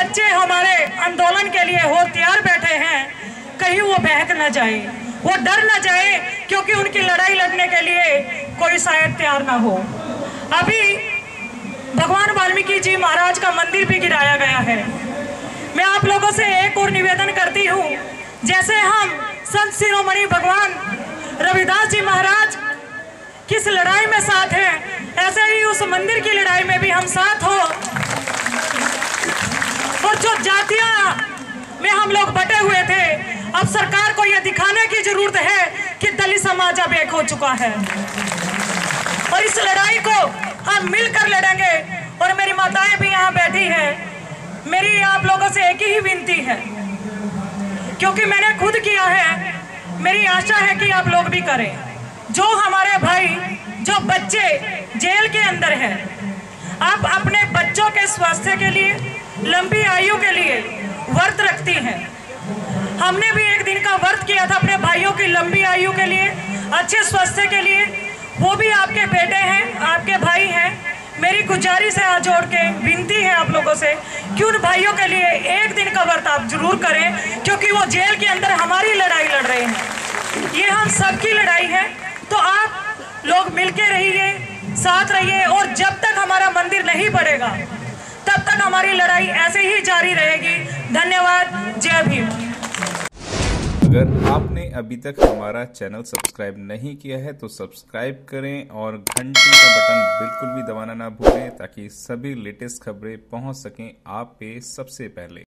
बच्चे हमारे आंदोलन के लिए हो तैयार बैठे हैं, कहीं वो बहक न जाए, वो डर न जाए, क्योंकि उनकी लड़ाई लड़ने के लिए कोई शायद तैयार ना हो। अभी भगवान वाल्मीकि जी महाराज का मंदिर भी गिराया गया है। मैं आप लोगों से एक और निवेदन करती हूँ, जैसे हम संत शिरोमणि भगवान रविदास जी महाराज किस लड़ाई में साथ हैं, ऐसे ही उस मंदिर की लड़ाई में भी हम साथ हो। और जो जातियां में हम लोग बटे हुए थे, अब सरकार को यह दिखाने की जरूरत है कि दलित समाज अब एक हो चुका है और इस लड़ाई को हम मिलकर लड़ेंगे। और मेरी माताएं भी यहाँ बैठी हैं, मेरी आप लोगों से एक ही विनती है, क्योंकि मैंने खुद किया है, मेरी आशा है कि आप लोग भी करें। जो हमारे भाई, जो बच्चे जेल के अंदर हैं, आप अपने बच्चों के स्वास्थ्य के लिए, लंबी आयु के लिए व्रत रखती हैं। हमने भी एक दिन का व्रत किया था अपने भाइयों की लंबी आयु के लिए, अच्छे स्वास्थ्य के लिए। वो भी आपके बेटे हैं, आपके भाई हैं। मेरी गुजारिश है, हाथ जोड़ के विनती है आप लोगों से कि उन भाइयों के लिए एक दिन का व्रत आप जरूर करें, क्योंकि वो जेल के अंदर हमारी लड़ाई लड़ रहे हैं। ये हम सबकी लड़ाई है, तो आप लोग मिलके रहिए, साथ रहिए। और जब तक हमारा मंदिर नहीं बढ़ेगा, तब तक हमारी लड़ाई ऐसे ही जारी रहेगी। धन्यवाद। जय भीम। अगर आपने अभी तक हमारा चैनल सब्सक्राइब नहीं किया है तो सब्सक्राइब करें और घंटी का बटन बिल्कुल भी दबाना ना भूलें, ताकि सभी लेटेस्ट खबरें पहुंच सकें आप पे सबसे पहले।